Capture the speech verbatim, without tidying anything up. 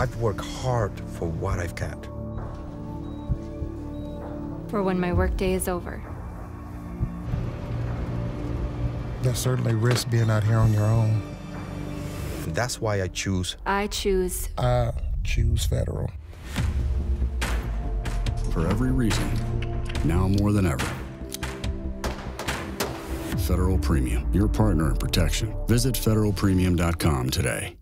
I've worked hard for what I've got. For when my workday is over. There's certainly risk being out here on your own. And that's why I choose. I choose. I choose Federal. For every reason, now more than ever. Federal Premium, your partner in protection. Visit federal premium dot com today.